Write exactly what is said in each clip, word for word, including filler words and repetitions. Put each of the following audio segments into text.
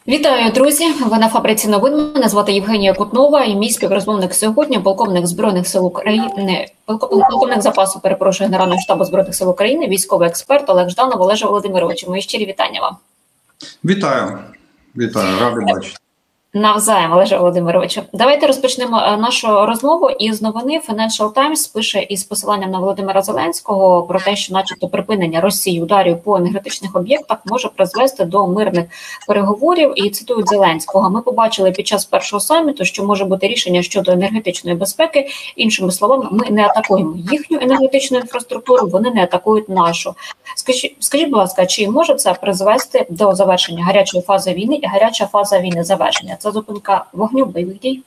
Вітаю, друзі! Ви на фабриці новин. Мене звати Євгенія Кутнова і мій співрозмовник сьогодні – полковник Збройних сил України, полковник запасу, перепрошую, Генерального штабу Збройних сил України, військовий експерт Олег Жданов. Олеже Володимировичу, мої щирі вітання вам. Вітаю, вітаю, радий бачити. Навзаєм, Олеже Володимировичу. Давайте розпочнемо нашу розмову із новини. Financial Times пише із посиланням на Володимира Зеленського про те, що начебто припинення Росії ударів по енергетичних об'єктах може призвести до мирних переговорів. І цитують Зеленського: "Ми побачили під час першого саміту, що може бути рішення щодо енергетичної безпеки. Іншими словами, ми не атакуємо їхню енергетичну інфраструктуру, вони не атакують нашу". Скажіть, скажіть, будь ласка, чи може це призвести до завершення гарячої фази війни і гаряча фаза війни завершення? Це зупинка вогню, бойових дій?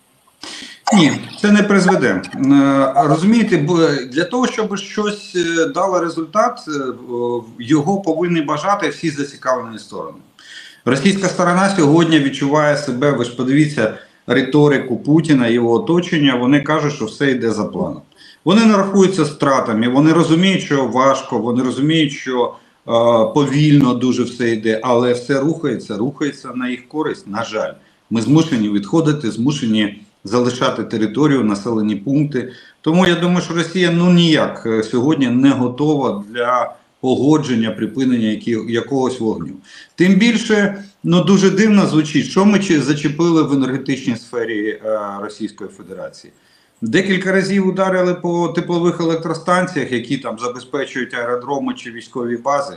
Ні, це не призведе. Розумієте, для того, щоб щось дало результат, його повинні бажати всі зацікавлені сторони. Російська сторона сьогодні відчуває себе, ви ж подивіться риторику Путіна і його оточення, вони кажуть, що все йде за планом. Вони не рахуються стратами, вони розуміють, що важко, вони розуміють, що е, повільно дуже все йде, але все рухається, рухається на їх користь, на жаль. Ми змушені відходити, змушені залишати територію, населені пункти. Тому я думаю, що Росія ну ніяк сьогодні не готова для погодження, припинення які, якогось вогню. Тим більше, ну дуже дивно звучить, що ми зачепили в енергетичній сфері е, Російської Федерації. Декілька разів ударили по теплових електростанціях, які там забезпечують аеродроми чи військові бази.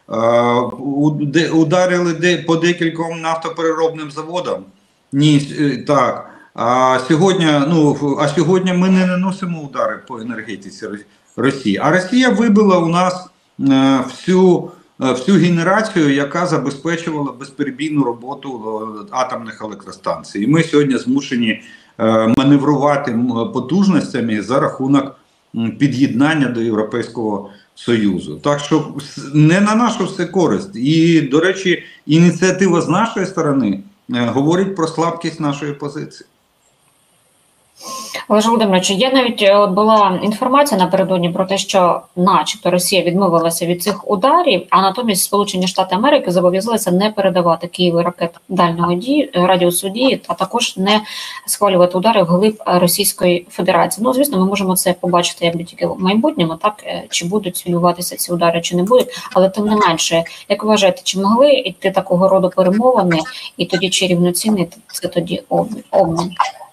Е, ударили де, по декільком нафтопереробним заводам. Ні, так. А сьогодні, ну, а сьогодні ми не наносимо удари по енергетиці Росії. А Росія вибила у нас е, всю, е, всю генерацію, яка забезпечувала безперебійну роботу атомних електростанцій. І ми сьогодні змушені е, маневрувати потужностями за рахунок під'єднання до Європейського Союзу. Так що не на нашу все користь. І, до речі, ініціатива з нашої сторони говорить про слабкість нашої позиції. Олеже Володимировичу, є навіть от була інформація напередодні про те, що начебто Росія відмовилася від цих ударів, а натомість Сполучені Штати Америки зобов'язалися не передавати Києву ракет дальнього дії, радіусу дії, а також не схвалювати удари вглиб Російської Федерації. Ну, звісно, ми можемо це побачити якби тільки в майбутньому, так, чи будуть відбуватися ці удари, чи не будуть, але тим не менше, як ви вважаєте, чи могли йти такого роду перемовини, і тоді чи рівноцінний це тоді обмін?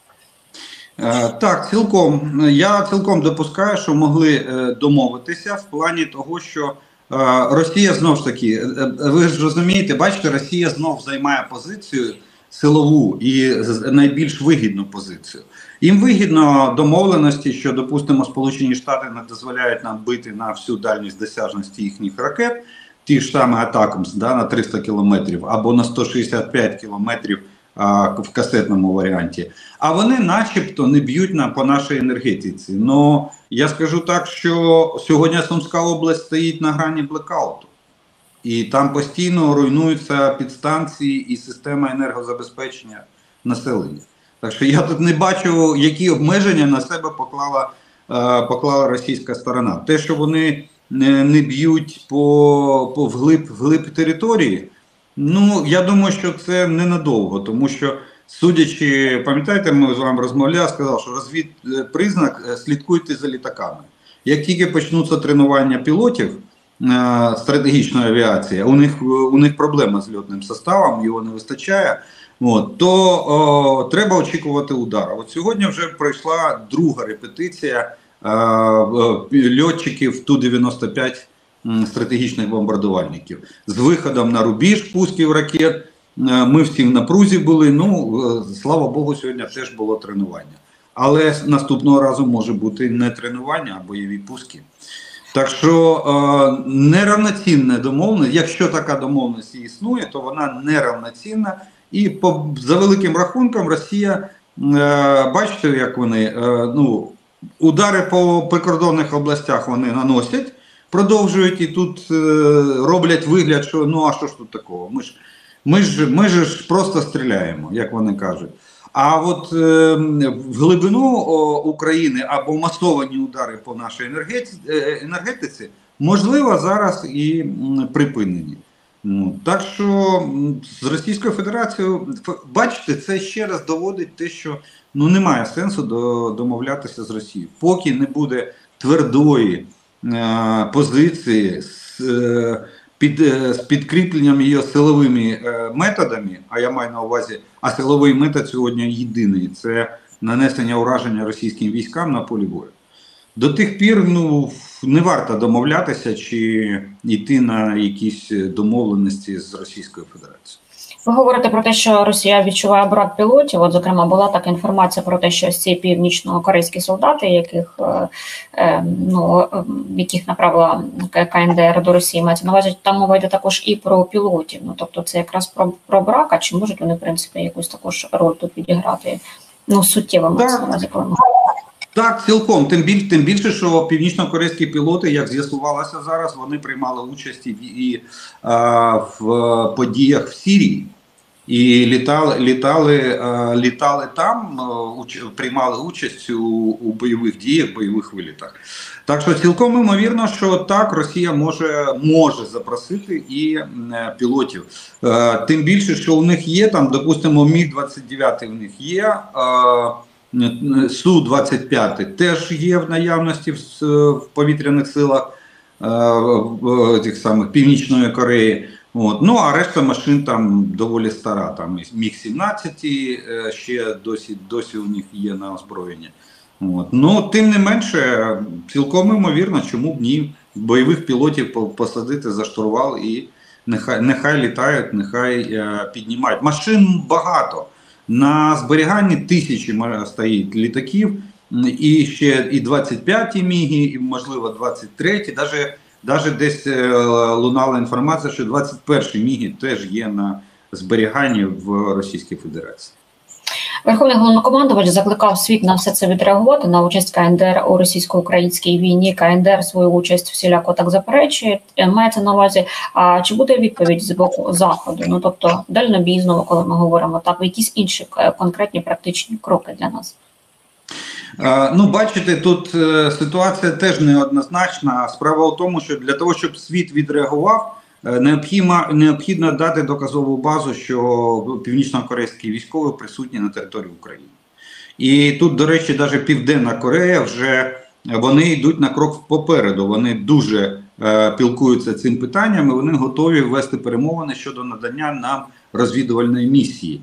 Так, цілком. Я цілком допускаю, що могли домовитися в плані того, що Росія знов ж таки, ви ж розумієте, бачите, Росія знов займає позицію силову і найбільш вигідну позицію. Їм вигідно домовленості, що, допустимо, Сполучені Штати не дозволяють нам бити на всю дальність досяжності їхніх ракет, ті ж саме Атакамс, да, на триста кілометрів або на сто шістдесят п'ять кілометрів в касетному варіанті, а вони начебто не б'ють на, по нашій енергетиці. Но я скажу так, що сьогодні Сумська область стоїть на грані блекауту. І там постійно руйнуються підстанції і система енергозабезпечення населення. Так що я тут не бачу, які обмеження на себе поклала, е, поклала російська сторона. Те, що вони не, не б'ють по, по вглиб, вглиб території, ну, я думаю, що це ненадовго, тому що, судячи, пам'ятаєте, ми з вами розмовляли, сказав, що розвідпризнак – слідкуйте за літаками. Як тільки почнуться тренування пілотів е, стратегічної авіації, у них, у них проблема з льотним составом, його не вистачає, от, то о, треба очікувати удару. От сьогодні вже пройшла друга репетиція е, льотчиків Ту дев'яносто п'ять стратегічних бомбардувальників. З виходом на рубіж пусків ракет, ми всі в напрузі були, ну, слава Богу, сьогодні теж було тренування. Але наступного разу може бути не тренування, а бойові пуски. Так що е, неравноцінна домовленість, якщо така домовленість існує, то вона неравноцінна. І по, за великим рахунком Росія, е, бачите, як вони, е, ну, удари по прикордонних областях вони наносять, продовжують і тут е, роблять вигляд, що ну а що ж тут такого? Ми ж, ми ж, ми ж просто стріляємо, як вони кажуть. А от е, в глибину о, України або масовані удари по нашій енергетиці, енергетиці можливо зараз і м, припинені. Ну, так що з Російською Федерацією, бачите, це ще раз доводить те, що ну немає сенсу до, домовлятися з Росією. Поки не буде твердої е, позиції з, е, під, е, з підкріпленням її силовими е, методами, а я маю на увазі, а силовий метод сьогодні єдиний – це нанесення ураження російським військам на полі бою. До тих пір ну, не варто домовлятися чи йти на якісь домовленості з Російською Федерацією. Ви говорите про те, що Росія відчуває брак пілотів. От, зокрема, була така інформація про те, що ці північно-корейські солдати, яких е, е, ну, яких направила КНДР до Росії, мається на увазі, там мова йде також і про пілотів. Ну, тобто це якраз про, про брак, а чи можуть вони, в принципі, якусь також роль тут відіграти? Ну, суттєво, мається на увазі, коли ми... Так, цілком. Тим більше, тим більше, що північно-корейські пілоти, як з'ясувалося зараз, вони приймали участь і, і а, в подіях в Сирії. І літали, літали, а, літали там, уч, приймали участь у, у бойових діях, бойових вилітах. Так що цілком ймовірно, що так, Росія може, може запросити і е, пілотів. Е, тим більше, що у них є, там, допустимо, міг двадцять дев'ять у них є, е, Су двадцять п'ять теж є в наявності в, в повітряних силах е, тих самих Північної Кореї. От. Ну, а решта машин там доволі стара. Там міг сімнадцять е, ще досі, досі у них є на озброєнні. От. Ну, тим не менше, цілком ймовірно, чому б ні, бойових пілотів посадити за штурвал і нехай, нехай літають, нехай е, піднімають. Машин багато. На зберіганні тисячі стоїть літаків, і ще і двадцять п'яті міги, і можливо двадцять треті, навіть, навіть десь лунала інформація, що двадцять перші міги теж є на зберіганні в Російській Федерації. Верховний головнокомандувач закликав світ на все це відреагувати, на участь КНДР у російсько-українській війні. КНДР свою участь всіляко так заперечує, мається на увазі. А чи буде відповідь з боку Заходу? Ну, тобто, дальнобій, знову, коли ми говоримо, так, якісь інші конкретні практичні кроки для нас? Ну, бачите, тут ситуація теж неоднозначна. Справа в тому, що для того, щоб світ відреагував, Необхідно, необхідно дати доказову базу, що північно-корейські військові присутні на території України. І тут, до речі, навіть Південна Корея вже вони йдуть на крок попереду. Вони дуже е, пілкуються цим питанням, і вони готові ввести перемовини щодо надання нам розвідувальної місії.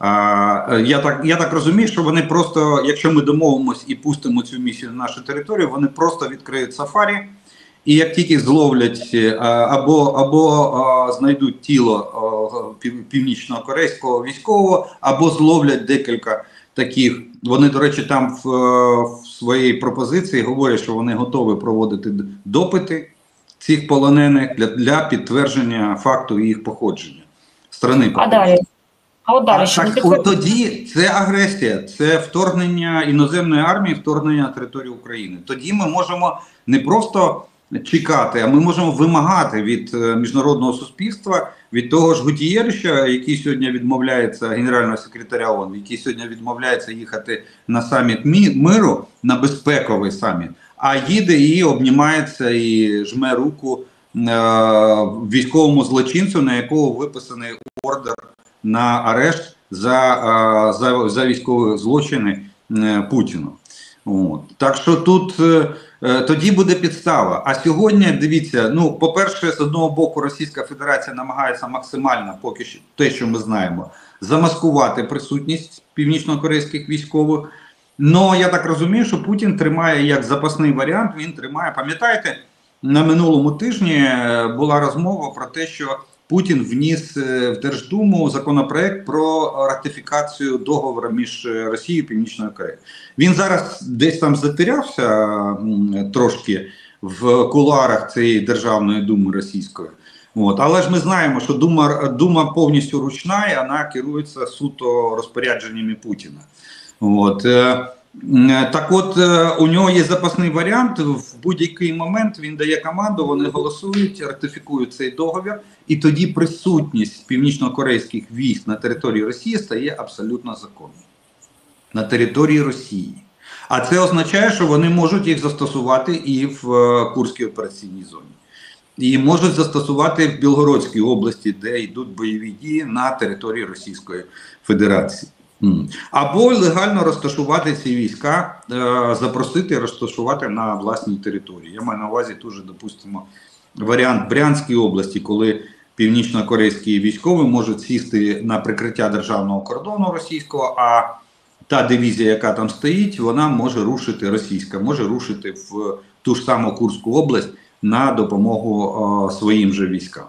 А, я так, я так розумію, що вони просто, якщо ми домовимось і пустимо цю місію на нашу територію, вони просто відкриють сафарі. І як тільки зловлять або, або знайдуть тіло північно-корейського військового, або зловлять декілька таких, вони, до речі, там в, в своїй пропозиції говорять, що вони готові проводити допити цих полонених для, для підтвердження факту їх походження. Страни походження. А далі? А от далі, а, так, от тоді це агресія, це вторгнення іноземної армії, вторгнення на територію України. Тоді ми можемо не просто чекати, а ми можемо вимагати від міжнародного суспільства, від того ж Гутієріша, який сьогодні відмовляється, генерального секретаря ООН, який сьогодні відмовляється їхати на саміт миру, на безпековий саміт, а їде і обнімається і жме руку е військовому злочинцю, на якого виписаний ордер на арешт за, е за, за військові злочини е Путіну. От. Так що тут е, тоді буде підстава. А сьогодні, дивіться, ну, по-перше, з одного боку Російська Федерація намагається максимально, поки що, те, що ми знаємо, замаскувати присутність північно-корейських військових. Но я так розумію, що Путін тримає як запасний варіант, він тримає, пам'ятаєте, на минулому тижні була розмова про те, що Путін вніс в Держдуму законопроект про ратифікацію договору між Росією і Північною Кореєю. Він зараз десь там затерявся трошки в кулуарах цієї Державної думи російської. От. Але ж ми знаємо, що дума, дума повністю ручна, і вона керується суто розпорядженнями Путіна. От. Так от, у нього є запасний варіант, в будь-який момент він дає команду, вони голосують, ратифікують цей договір, і тоді присутність північно-корейських військ на території Росії стає абсолютно законною. На території Росії. А це означає, що вони можуть їх застосувати і в Курській операційній зоні. і можуть застосувати в Білгородській області, де йдуть бойові дії на території Російської Федерації. Або легально розташувати ці війська, запросити розташувати на власній території. Я маю на увазі дуже, допустимо, варіант Брянської області, коли північно-корейські військові можуть сісти на прикриття державного кордону російського, а та дивізія, яка там стоїть, вона може рушити, російська, може рушити в ту ж саму Курську область на допомогу о, своїм же військам.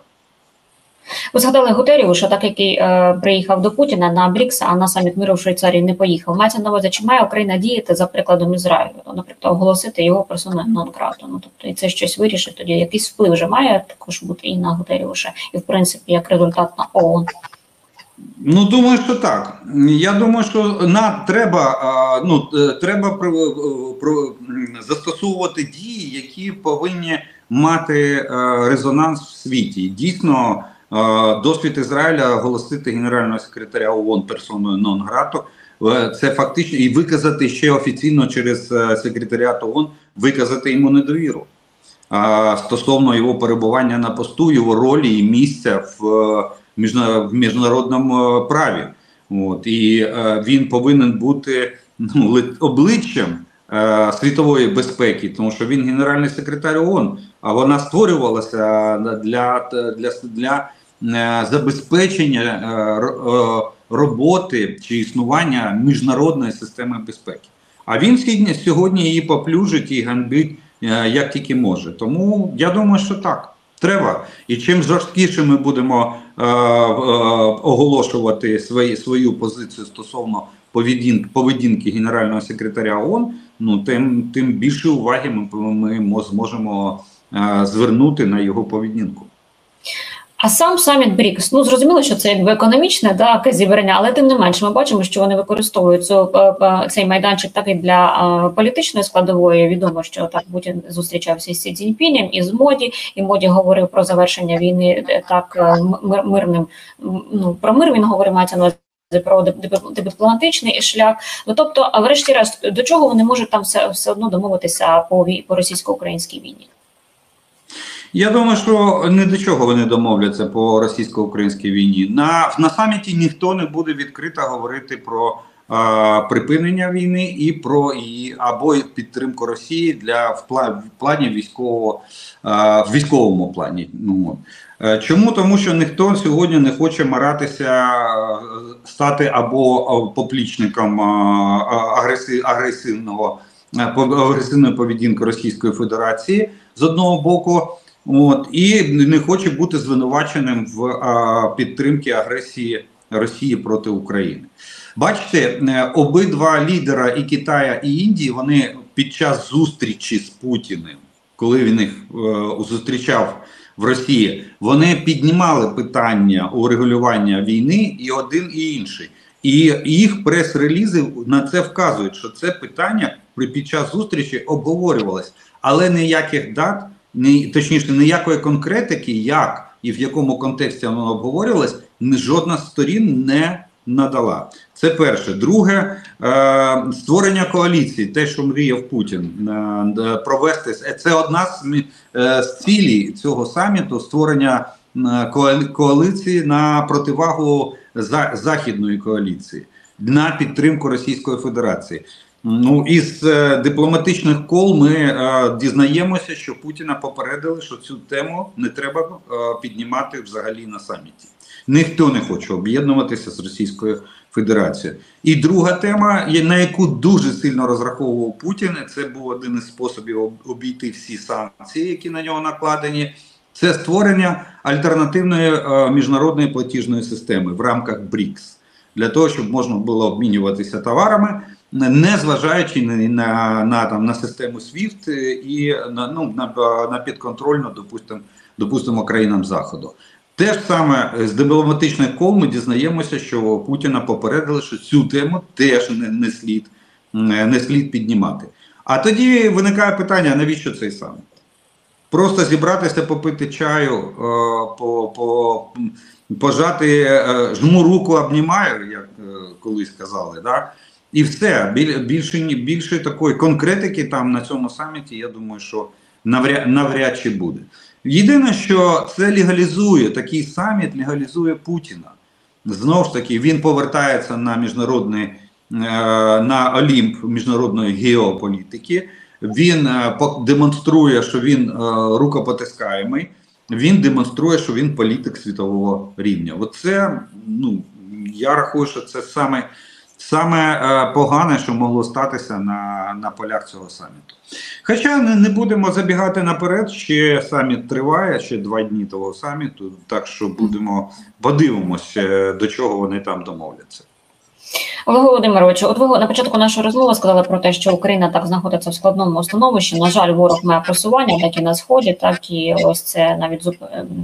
Ви згадали Гутерріуша, так який е, приїхав до Путіна на БРІКС, а на саміт миру в Швейцарії не поїхав. Мається на увазі, чи має Україна діяти за прикладом Ізраїлю, наприклад, оголосити його персоною нон-грату. Ну, тобто, і це щось вирішить, тоді якийсь вплив вже має також бути і на Гутерріуша, і в принципі як результат на ООН. Ну, думаю, що так. Я думаю, що на треба, ну, треба про, про, застосовувати дії, які повинні мати резонанс в світі. Дійсно, досвід Ізраїля оголосити генерального секретаря ООН персоною нон-грату, це фактично і виказати ще офіційно через секретаріат ООН, виказати йому недовіру стосовно його перебування на посту, його ролі і місця в в міжнародному праві. От. І е, він повинен бути ну, обличчям е, світової безпеки, тому що він генеральний секретар ООН, а вона створювалася для, для, для е, забезпечення е, роботи чи існування міжнародної системи безпеки. А він сьогодні, сьогодні її поплюжить і ганьбить е, як тільки може. Тому я думаю, що так. Треба. І чим жорсткіше ми будемо е, е, оголошувати свої, свою позицію стосовно поведінки, поведінки генерального секретаря ООН, ну, тим, тим більше уваги ми, ми зможемо е, звернути на його поведінку. А сам саміт БРІКС, ну зрозуміло, що це якби економічне да, зібрання, але тим не менше ми бачимо, що вони використовують цю, цей майданчик так і для а, політичної складової. Відомо, що так Путін зустрічався із Сі Цзіньпінем, із Моді, і Моді говорив про завершення війни так мир, мирним, ну про мир він говорив, мається на про дипломатичний шлях. Ну тобто, а врешті-решт, до чого вони можуть там все, все одно домовитися по, по російсько-українській війні? Я думаю, що ні до чого вони домовляться по російсько-українській війні. На, на саміті ніхто не буде відкрито говорити про а, припинення війни і про її або підтримку Росії для в, пла, в плані військового, а, в військовому плані. Ну, чому? Тому що ніхто сьогодні не хоче маратися, стати або поплічником агресив, агресивного агресивної поведінки Російської Федерації з одного боку. От, і не хоче бути звинуваченим в а, підтримці агресії Росії проти України. Бачите, обидва лідера і Китая, і Індії, вони під час зустрічі з Путіним, коли він їх е, зустрічав в Росії, вони піднімали питання урегулювання війни і один, і інший. І їх прес-релізи на це вказують, що це питання під час зустрічі обговорювалось, але ніяких дат, ні, точніше, ніякої конкретики, як і в якому контексті воно обговорювалось, жодна з сторін не надала. Це перше. Друге, е, створення коаліції, те, що мріяв Путін, е, провести, це одна з, е, з цілей цього саміту, створення е, коаліції на противагу за, західної коаліції, на підтримку Російської Федерації. Ну, із е, дипломатичних кол ми е, дізнаємося, що Путіна попередили, що цю тему не треба е, піднімати взагалі на саміті. Ніхто не хоче об'єднуватися з Російською Федерацією. І друга тема, на яку дуже сильно розраховував Путін, це був один із способів обійти всі санкції, які на нього накладені, це створення альтернативної е, міжнародної платіжної системи в рамках БРІКС. Для того, щоб можна було обмінюватися товарами, не зважаючи на, на, на, там, на систему свіфт і на, ну, на, на підконтрольну, допустимо, допустимо, країнам Заходу. Те ж саме з дипломатичних кол ми дізнаємося, що Путіна попередили, що цю тему теж не, не, слід, не слід піднімати. А тоді виникає питання, навіщо цей саміт? Просто зібратися, попити чаю, по, по, пожати, жму руку, обнімаю, як колись казали, да? І все, більше, більше такої конкретики там на цьому саміті, я думаю, що навряд, навряд чи буде. Єдине, що це легалізує, такий саміт легалізує Путіна. Знову ж таки, він повертається на міжнародний, на Олімп міжнародної геополітики, він демонструє, що він рукопотискаємий, він демонструє, що він політик світового рівня. Оце, ну, я рахую, що це саме, саме погане, що могло статися на, на полях цього саміту. Хоча не, не будемо забігати наперед, ще саміт триває, ще два дні того саміту, так що будемо, подивимося, до чого вони там домовляться. Олег Володимирович, от ви на початку нашої розмови сказали про те, що Україна так знаходиться в складному становищі. На жаль, ворог має просування, як і на Сході, так і ось це навіть зуп...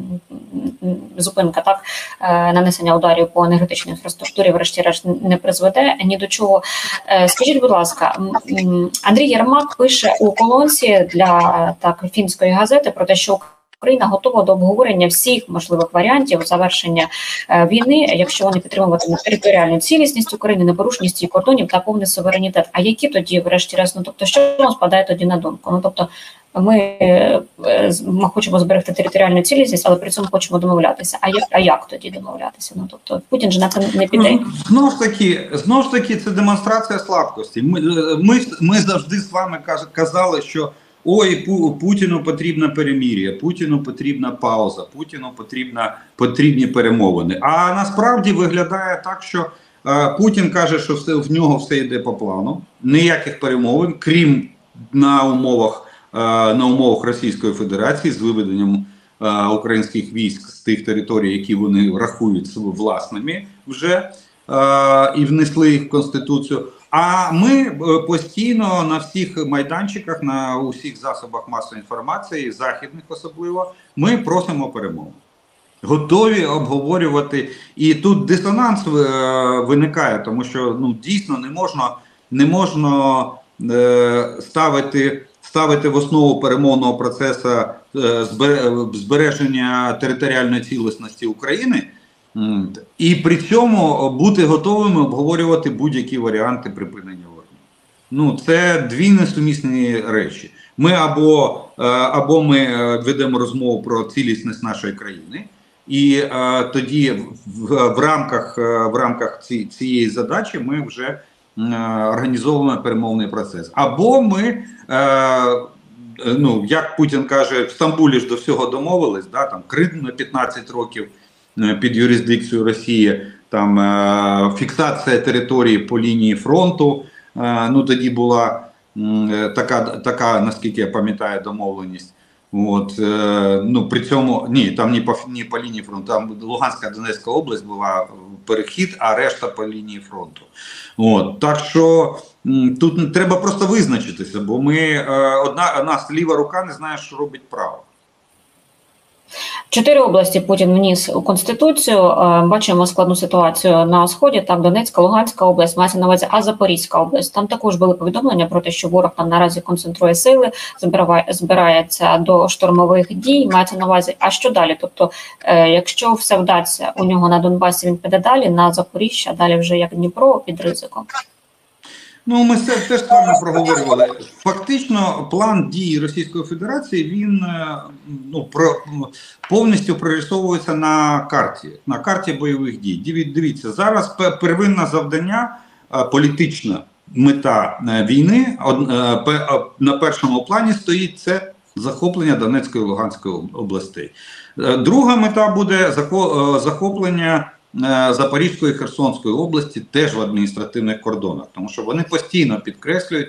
зупинка, так, нанесення ударів по енергетичній інфраструктурі, врешті-решт, не призведе ні до чого. Скажіть, будь ласка, Андрій Єрмак пише у колонці для так фінської газети про те, що Україна готова до обговорення всіх можливих варіантів завершення е, війни, якщо вони підтримуватимуть територіальну цілісність України, непорушність її кордонів та повний суверенітет. А які тоді, врешті-решт, ну тобто, що вам спадає тоді на думку? Ну тобто, ми, е, ми хочемо зберегти територіальну цілісність, але при цьому хочемо домовлятися. А як, а як тоді домовлятися? Ну тобто, Путін же на це не піде. Ну, знову ж таки, знову ж таки, це демонстрація слабкості. Ми, ми, ми завжди з вами казали, що ой, Путіну потрібна перемир'я, Путіну потрібна пауза, Путіну потрібна, потрібні перемовини. А насправді виглядає так, що е, Путін каже, що все, в нього все йде по плану, ніяких перемовин, крім на умовах, е, на умовах Російської Федерації з виведенням е, українських військ з тих територій, які вони рахують власними вже, е, і внесли їх в Конституцію. А ми постійно на всіх майданчиках, на усіх засобах масової інформації, західних особливо, ми просимо перемоги. Готові обговорювати. І тут дисонанс виникає, тому що ну, дійсно не можна, не можна е, ставити, ставити в основу перемовного процесу е, збереження територіальної цілісності України, і при цьому бути готовими обговорювати будь-які варіанти припинення вогню. Ну, це дві несумісні речі. Ми або, або ми ведемо розмову про цілісність нашої країни, і а, тоді в, в рамках, в рамках ці, цієї задачі ми вже а, організовуємо перемовний процес. Або ми, а, ну, як Путін каже, в Стамбулі ж до всього домовились, да, там Крим на п'ятнадцять років, під юрисдикцію Росії, там е, фіксація території по лінії фронту, е, ну тоді була е, така, така, наскільки я пам'ятаю, домовленість. От, е, ну при цьому, ні, там не по, не по лінії фронту, там Луганська, Донецька область була перехід, а решта по лінії фронту. От, так що м, тут треба просто визначитися, бо ми, е, одна, у нас ліва рука не знає, що робить права. Чотири області Путін вніс у Конституцію. Бачимо складну ситуацію на Сході. Так, Донецька, Луганська область, мається на увазі, а Запорізька область. Там також були повідомлення про те, що ворог там наразі концентрує сили, збирає, збирається до штурмових дій, мається на увазі. А що далі? Тобто, якщо все вдасться у нього на Донбасі, він піде далі, на Запоріжжя, далі вже як Дніпро під ризиком. Ну, ми це теж з вами проговорювали. Фактично, план дій Російської Федерації, він ну, про, повністю прорисовується на карті, на карті бойових дій. Дивіться, зараз первинне завдання, політична мета війни на першому плані стоїть – це захоплення Донецької і Луганської областей. Друга мета буде захоплення Запорізької і Херсонської області теж в адміністративних кордонах, тому що вони постійно підкреслюють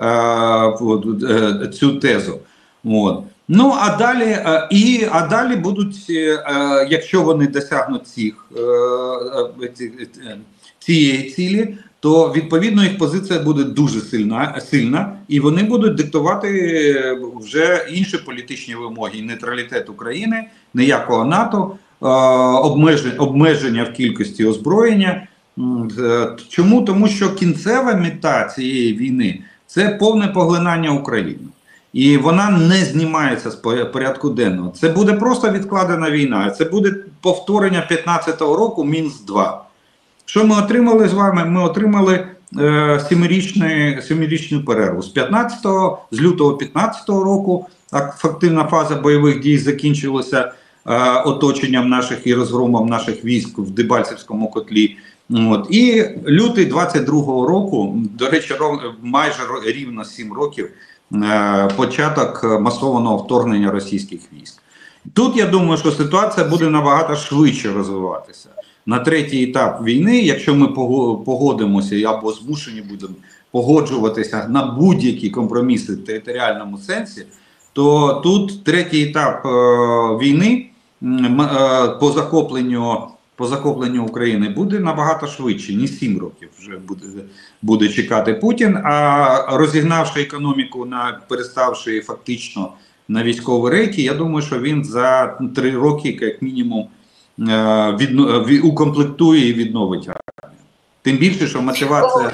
е, цю тезу. От. Ну, а далі, е, і, а далі будуть, е, якщо вони досягнуть цих, е, цієї цілі, то відповідно їх позиція буде дуже сильна, сильна, і вони будуть диктувати вже інші політичні вимоги. Нейтралітет України, ніякого НАТО, Обмеження, обмеження в кількості озброєння. Чому? Тому що кінцева мета цієї війни – це повне поглинання України. І вона не знімається з порядку денного. Це буде просто відкладена війна. Це буде повторення п'ятнадцятого року Мінськ два. Що ми отримали з вами? Ми отримали е, семирічну, семирічну перерву. З п'ятнадцятого, з лютого п'ятнадцятого року активна фаза бойових дій закінчилася е, оточенням наших і розгромом наших військ в Дебальцевському котлі. От. І лютий двадцять другого року, до речі, майже рівно сім років, е, початок масованого вторгнення російських військ. Тут, я думаю, що ситуація буде набагато швидше розвиватися. На третій етап війни, якщо ми погодимося або змушені будемо погоджуватися на будь-які компроміси в територіальному сенсі, то тут третій етап е, війни е, по захопленню по захопленню України буде набагато швидше, ні сім років вже буде, буде чекати Путін, а розігнавши економіку, на переставши фактично на військові рейки, я думаю, що він за три роки, як мінімум, від, від, укомплектує і відновить армію. Тим більше, що мотивація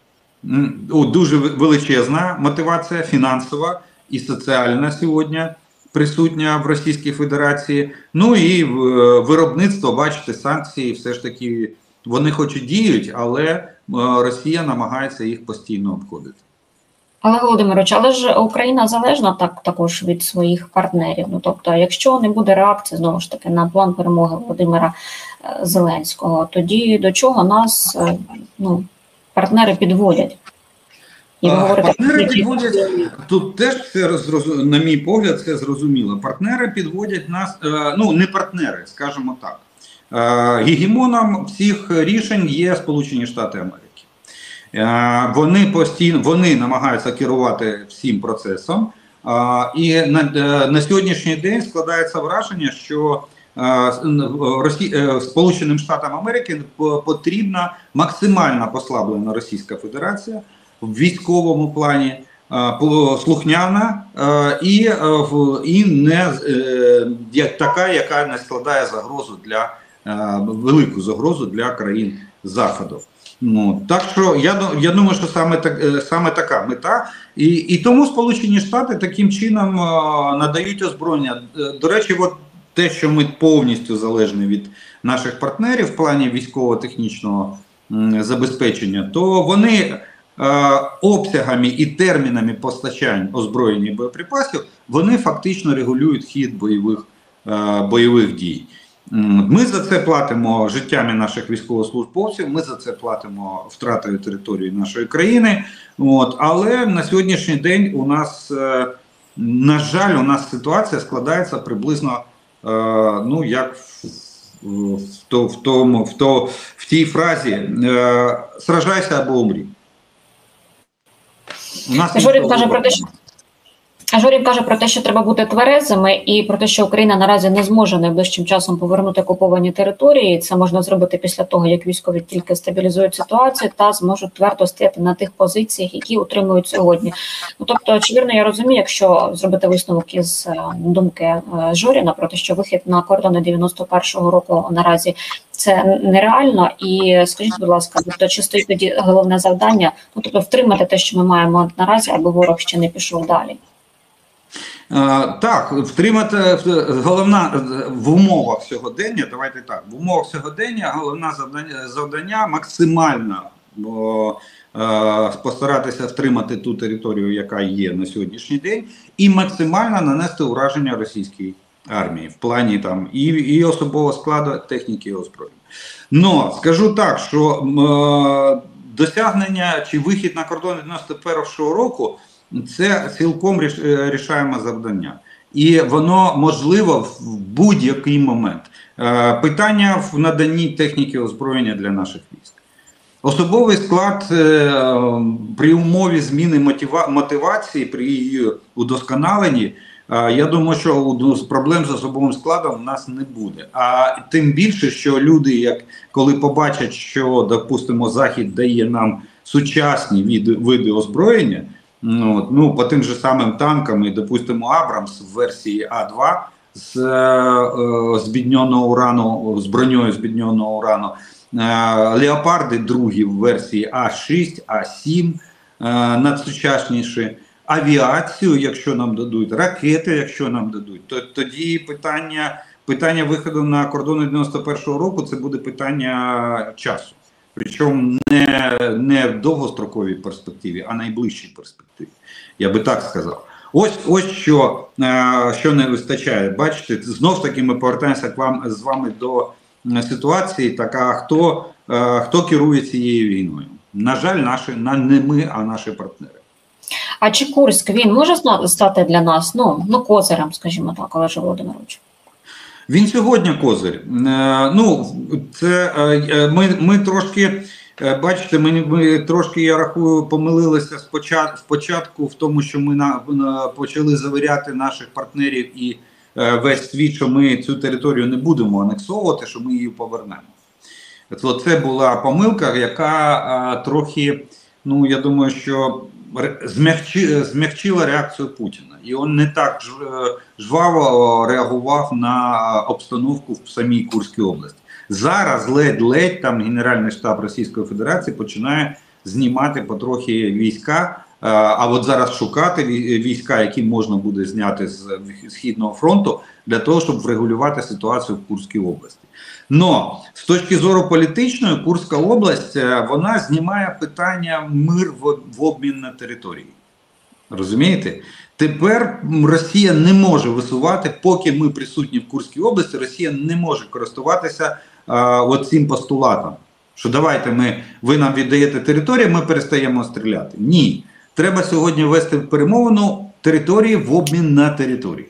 о, дуже величезна, мотивація фінансова і соціальна сьогодні присутня в Російській Федерації. Ну і виробництво, бачите, санкції все ж таки, вони хоч і діють, але Росія намагається їх постійно обходити. Але, Володимирович, але ж Україна залежна так також від своїх партнерів. Ну, тобто, якщо не буде реакції, знову ж таки, на план перемоги Володимира Зеленського, тоді до чого нас, ну, партнери підводять? І ви говорите, партнери підводять, тут теж все, на мій погляд, це зрозуміло. Партнери підводять нас, ну, не партнери, скажімо так. Гегемоном всіх рішень є Сполучені Штати Америки. Вони постійно вони намагаються керувати всім процесом, і на, на сьогоднішній день складається враження, що Росі... Сполученим Штатам Америки потрібна максимально послаблена Російська Федерація в військовому плані, слухняна і, і не як така, яка не складає загрозу для велику загрозу для країн Заходу. Ну, так що я, я думаю, що саме, так, саме така мета. І, і тому Сполучені Штати таким чином надають озброєння. До речі, от те, що ми повністю залежні від наших партнерів в плані військово-технічного забезпечення, то вони е, обсягами і термінами постачань озброєння і боєприпасів, вони фактично регулюють хід бойових, е, бойових дій. Ми за це платимо життями наших військовослужбовців, ми за це платимо втратою території нашої країни. От. Але на сьогоднішній день у нас, на жаль, у нас ситуація складається приблизно, ну, як в, в, в, тому, в, то, в тій фразі «сражайся або умрі». У нас Жорін каже про те, що Жорін каже про те, що треба бути тверезими, і про те, що Україна наразі не зможе найближчим часом повернути окуповані території. Це можна зробити після того, як військові тільки стабілізують ситуацію та зможуть твердо стояти на тих позиціях, які утримують сьогодні. Ну, тобто, очевидно, я розумію, якщо зробити висновок із думки Жоріна про те, що вихід на кордони дев'яносто першого року наразі це нереально. І скажіть, будь ласка, тобто, чи стоїть тоді головне завдання, ну, тобто втримати те, що ми маємо наразі, аби ворог ще не пішов далі? Так, втримати головна в умовах сьогодення, давайте так, в умовах сьогодення головне завдання, завдання максимально о, е, постаратися втримати ту територію, яка є на сьогоднішній день, і максимально нанести ураження російській армії в плані там і, і особового складу, техніки і озброєння. Но скажу так, що е, досягнення чи вихід на кордони дев'яносто першого року це цілком рішаємо завдання. І воно можливо в будь-який момент. Питання в наданні техніки озброєння для наших військ. Особовий склад при умові зміни мотива... мотивації, при її удосконаленні, я думаю, що проблем з особовим складом у нас не буде. А тим більше, що люди, як коли побачать, що, допустимо, Захід дає нам сучасні види, види озброєння, Ну, ну, по тим же самим танкам, і, допустимо, Абрамс в версії А два з е, збідненого урану, з броньою збідненого урану, е, Леопарди другі в версії А шість, А сім, е, надсучасніші, авіацію, якщо нам дадуть, ракети, якщо нам дадуть, то тоді питання, питання виходу на кордони дев'яносто першого року це буде питання часу. Причому не, не в довгостроковій перспективі, а найближчій перспективі. Я би так сказав. Ось, ось що, що не вистачає. Бачите, знов ж таки ми повертаємося к вам, з вами до ситуації, така, хто, хто керує цією війною. На жаль, наші, не ми, а наші партнери. А чи Курськ, він може стати для нас, ну, ну козирем, скажімо так, Олеже Володимировичу? Він сьогодні козир. Ну, це ми, ми трошки, бачите, ми, ми трошки, я рахую, помилилися спочатку, спочатку в тому, що ми на, на, почали завіряти наших партнерів і весь світ, що ми цю територію не будемо анексовувати, що ми її повернемо. Це була помилка, яка а, трохи, ну, я думаю, що змягчи, змягчила реакцію Путіна. І він не так жваво реагував на обстановку в самій Курській області. Зараз ледь-ледь там Генеральний штаб Російської Федерації починає знімати потрохи війська, а от зараз шукати війська, які можна буде зняти з Східного фронту, для того, щоб врегулювати ситуацію в Курській області. Но з точки зору політичної, Курська область, вона знімає питання мир в, в обмін на території. Розумієте? Тепер Росія не може висувати, поки ми присутні в Курській області, Росія не може користуватися а, оцим постулатом, що давайте ми, ви нам віддаєте територію, ми перестаємо стріляти. Ні. Треба сьогодні вести перемовину території в обмін на території.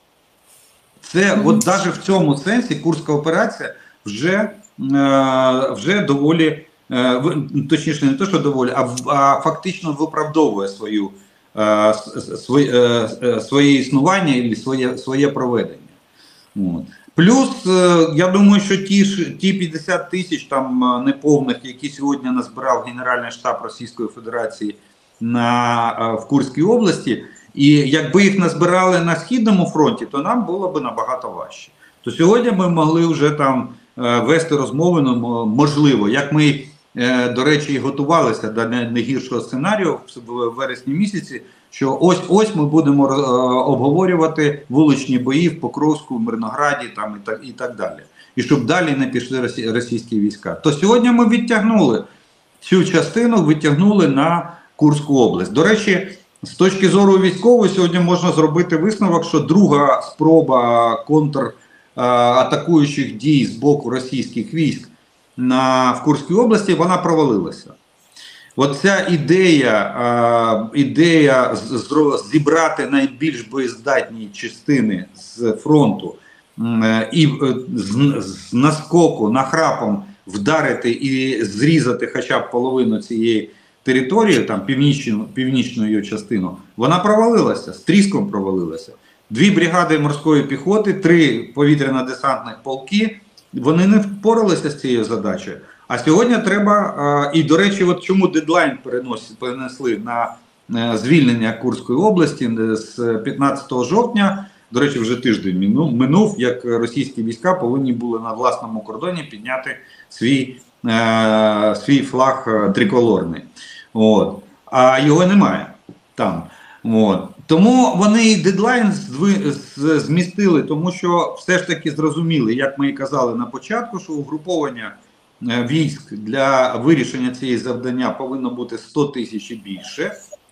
Це, от навіть в цьому сенсі, Курська операція вже, вже доволі, точніше не те, що доволі, а, а фактично виправдовує свою, своє, своє існування і своє, своє проведення. От. Плюс, я думаю, що ті, ті п'ятдесят тисяч там неповних, які сьогодні назбирав Генеральний штаб Російської Федерації на, в Курській області, і якби їх назбирали на Східному фронті, то нам було б набагато важче. То сьогодні ми могли вже там е, вести розмови, ну, можливо, як ми, е, до речі, і готувалися до найгіршого сценарію в вересні місяці, що ось-ось ми будемо е, обговорювати вуличні бої в Покровську, в Мирнограді там, і, так, і так далі. І щоб далі не пішли росі, російські війська. То сьогодні ми відтягнули цю частину, відтягнули на Курську область. До речі, з точки зору військової, сьогодні можна зробити висновок, що друга спроба контратакуючих дій з боку російських військ на, в Курській області, вона провалилася. Оця ідея, ідея зібрати найбільш боєздатні частини з фронту і з наскоку, нахрапом вдарити і зрізати хоча б половину цієї територію, там північну, північну її частину, вона провалилася, з тріском провалилася. Дві бригади морської піхоти, три повітряно-десантних полки, вони не впоралися з цією задачею. А сьогодні треба, а, і до речі, от чому дедлайн перенесли на а, звільнення Курської області з п'ятнадцятого жовтня, до речі, вже тиждень минув, минув, як російські війська повинні були на власному кордоні підняти свій, а, свій флаг триколорний. От. А його немає там. От. Тому вони дедлайн змістили, тому що все ж таки зрозуміли, як ми і казали на початку, що угруповання військ для вирішення цієї завдання повинно бути сто тисяч і більше,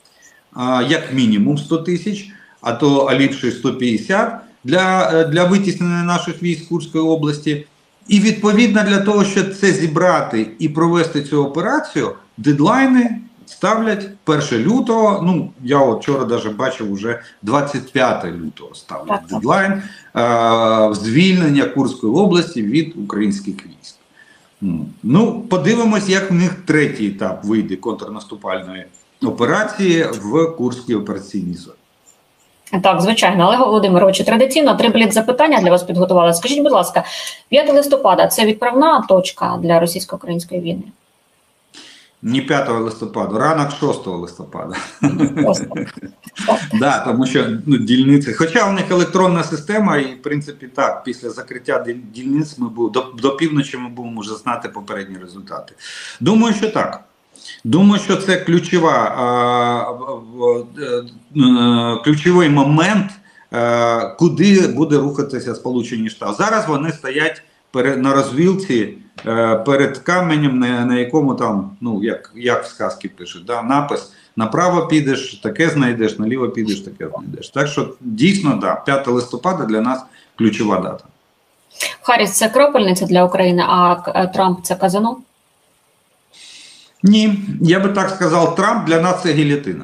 як мінімум сто тисяч, а то а ліпше сто п'ятдесят для, для витіснення наших військ Курської області. І відповідно для того, щоб це зібрати і провести цю операцію, дедлайни ставлять перше лютого, ну, я от вчора навіть бачив, вже двадцять п'яте лютого ставлять дедлайн е звільнення Курської області від українських військ. Ну, подивимось, як в них третій етап вийде контрнаступальної операції в Курській операційній зоні. Так, звичайно. Олег Володимирович, традиційно три бліц-запитання для вас підготували. Скажіть, будь ласка, п'яте листопада – це відправна точка для російсько-української війни? Не п'ятого листопада, ранок шостого листопада. Да, тому що ну, дільниці, хоча у них електронна система, і в принципі так, після закриття дільниць ми будемо, до, до півночі ми будемо вже знати попередні результати. Думаю, що так. Думаю, що це ключова, а, а, а, ключовий момент, а, куди буде рухатися Сполучені Штати. Зараз вони стоять на розвілці е, перед каменем, на, на якому там, ну, як, як в сказки пишуть, да, напис: направо підеш, таке знайдеш, наліво підеш, таке знайдеш. Так що дійсно, да, п'яте листопада для нас ключова дата. Харріс – це крапельниця для України, а Трамп – це казино? Ні, я би так сказав, Трамп для нас це гільйотина.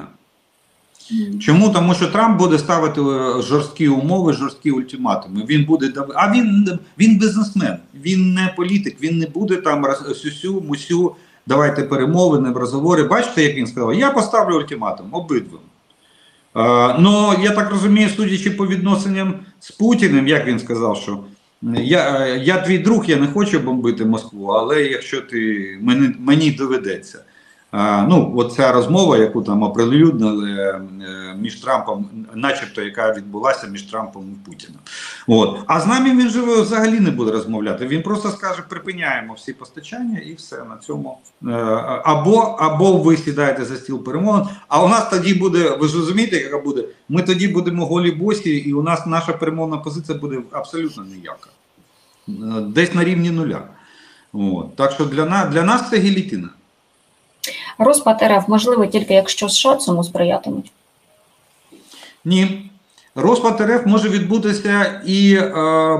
Чому? Тому що Трамп буде ставити жорсткі умови, жорсткі ультиматуми. Він буде, а він, він бізнесмен, він не політик, він не буде там сюсю, мусю, давайте перемовини, розговори. Бачите, як він сказав? Я поставлю ультиматум обидвим. А, ну, я так розумію, судячи по відносинам з Путіним, як він сказав, що я, я твій друг, я не хочу бомбити Москву, але якщо ти, мені, мені доведеться. А, ну, от ця розмова, яку там оприлюднили е, між Трампом, начебто, яка відбулася між Трампом і Путіним. От. А з нами він же взагалі не буде розмовляти. Він просто скаже: припиняємо всі постачання і все на цьому. Е, або, або ви сідаєте за стіл перемовин, а у нас тоді буде, ви ж розумієте, яка буде? Ми тоді будемо голі босі, і у нас наша перемовна позиція буде абсолютно ніяка. Десь на рівні нуля. От. Так що для, на, для нас це гільйотина. Розпад РФ можливий тільки якщо США цьому сприятимуть? Ні. Розпад РФ може відбутися і, е,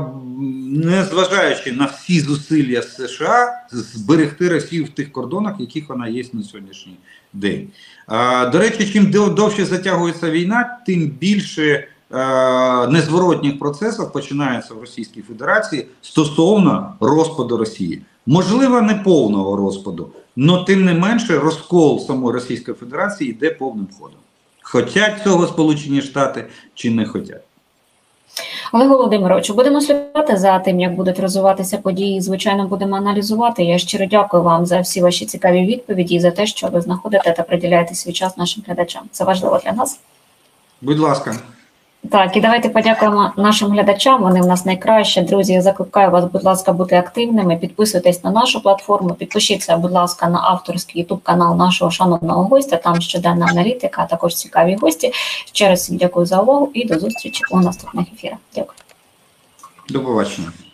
незважаючи на всі зусилля США, зберегти Росію в тих кордонах, яких вона є на сьогоднішній день. Е, до речі, чим довше затягується війна, тим більше е, незворотніх процесів починається в Російській Федерації стосовно розпаду Росії. Можливо, не повного розпаду, але тим не менше розкол самої Російської Федерації йде повним ходом. Хотять цього Сполучені Штати чи не хотять. Олег Володимирович, будемо слідкувати за тим, як будуть розвиватися події, звичайно, будемо аналізувати. Я щиро дякую вам за всі ваші цікаві відповіді і за те, що ви знаходите та приділяєте свій час нашим глядачам. Це важливо для нас. Будь ласка. Так, і давайте подякуємо нашим глядачам, вони в нас найкращі. Друзі, я закликаю вас, будь ласка, бути активними, підписуйтесь на нашу платформу, підпишіться, будь ласка, на авторський ютуб-канал нашого шановного гостя, там щоденна аналітика, а також цікаві гості. Ще раз всім дякую за увагу і до зустрічі у наступних ефірах. Дякую. До побачення.